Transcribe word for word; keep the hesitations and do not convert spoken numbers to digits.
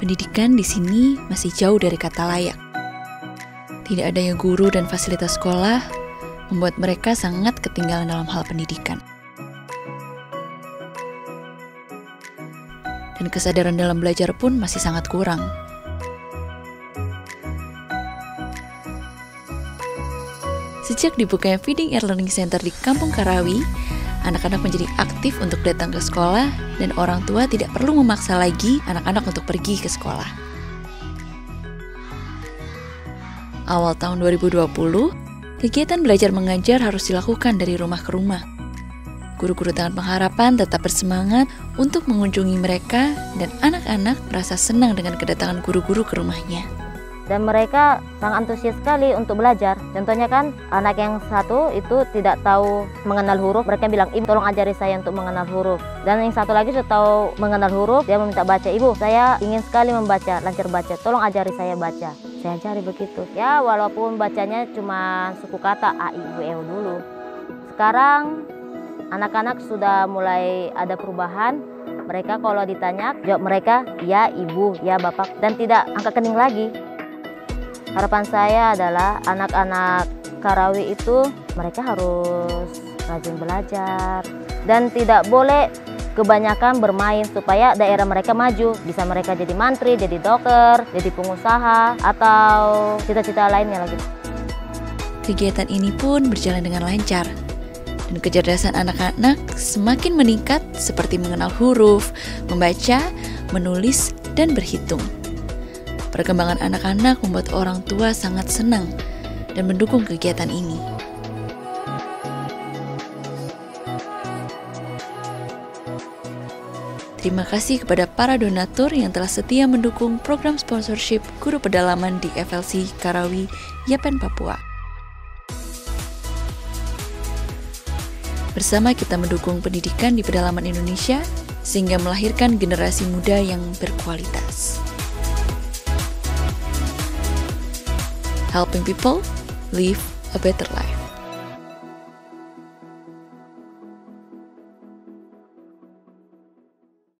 Pendidikan di sini masih jauh dari kata layak. Tidak adanya guru dan fasilitas sekolah membuat mereka sangat ketinggalan dalam hal pendidikan. Dan kesadaran dalam belajar pun masih sangat kurang. Sejak dibukanya Feeding Air Learning Center di Kampung Karawi, anak-anak menjadi aktif untuk datang ke sekolah dan orang tua tidak perlu memaksa lagi anak-anak untuk pergi ke sekolah. Awal tahun dua ribu dua puluh, kegiatan belajar mengajar harus dilakukan dari rumah ke rumah. Guru-guru Taman Pengharapan tetap bersemangat untuk mengunjungi mereka dan anak-anak merasa senang dengan kedatangan guru-guru ke rumahnya. Dan mereka sangat antusias sekali untuk belajar. Contohnya kan, anak yang satu itu tidak tahu mengenal huruf. Mereka bilang, "Ibu, tolong ajari saya untuk mengenal huruf." Dan yang satu lagi sudah tahu mengenal huruf, dia meminta baca. "Ibu, saya ingin sekali membaca, lancar baca. Tolong ajari saya baca." Saya ajari begitu. Ya, walaupun bacanya cuma suku kata A, I, U, E, U dulu. Sekarang, anak-anak sudah mulai ada perubahan. Mereka kalau ditanya, jawab mereka, "Ya, Ibu, ya, Bapak." Dan tidak angkat kening lagi. Harapan saya adalah anak-anak Karawi itu mereka harus rajin belajar dan tidak boleh kebanyakan bermain supaya daerah mereka maju. Bisa mereka jadi mantri, jadi dokter, jadi pengusaha, atau cita-cita lainnya lagi. Kegiatan ini pun berjalan dengan lancar dan kecerdasan anak-anak semakin meningkat seperti mengenal huruf, membaca, menulis, dan berhitung. Perkembangan anak-anak membuat orang tua sangat senang dan mendukung kegiatan ini. Terima kasih kepada para donatur yang telah setia mendukung program sponsorship guru pedalaman di F L C Karawi, Yapen, Papua. Bersama kita mendukung pendidikan di pedalaman Indonesia sehingga melahirkan generasi muda yang berkualitas. Helping people live a better life.